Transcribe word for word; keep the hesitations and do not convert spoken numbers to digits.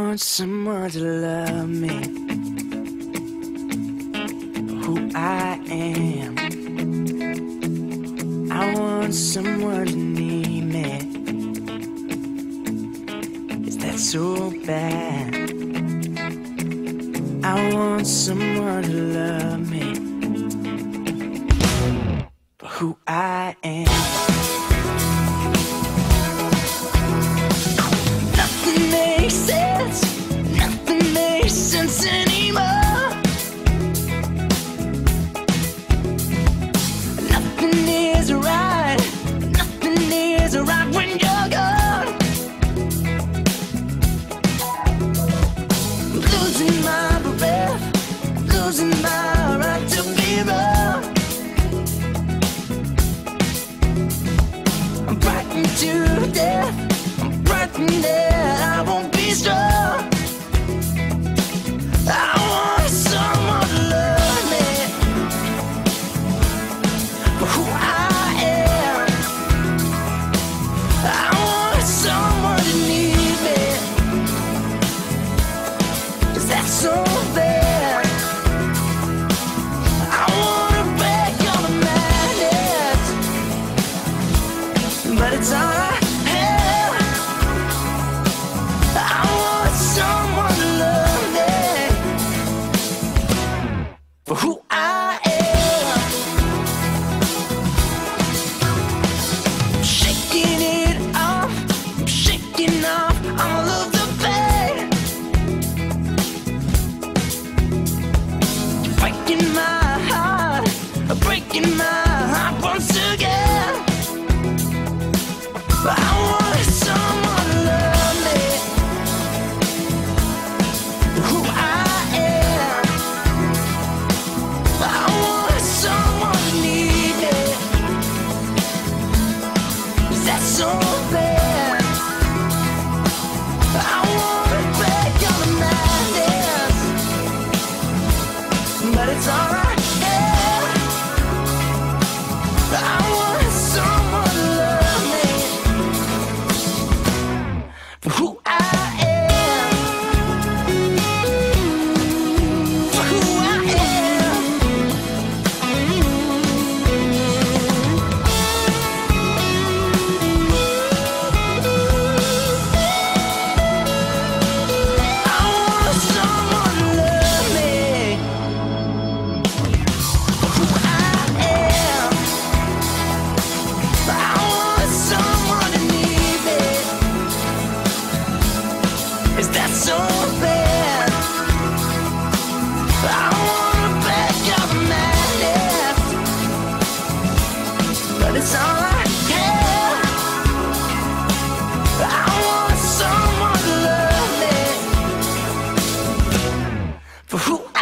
want someone to love me for who I am. I want someone to need me. Is that so bad? I want someone to love me for who I am. Nothing makes sense, nothing makes sense anymore. Nothing is right, nothing is right when you're gone. I'm losing my breath, losing my right to be wrong. I'm frightened to death, I'm frightened that I won't be strong. I want someone to love me for who I am. I want someone to need me. Is that so bad? I wanna break all the madness, but it's alright. I want someone to love me for who I am. I'm shaking it off, I'm shaking off all of the pain. You're breaking my heart, breaking my heart once again. I want someone to love me for who I am. I want someone to need me. Is that so bad? I wanna break all the madness, but it's alright. I want someone to love me for who I am. For who I am. I want someone to love me for who I am. I want someone to need me. Is that so bad? I wanna break all the madness, but it's alright. Yeah. I want someone to love me for who I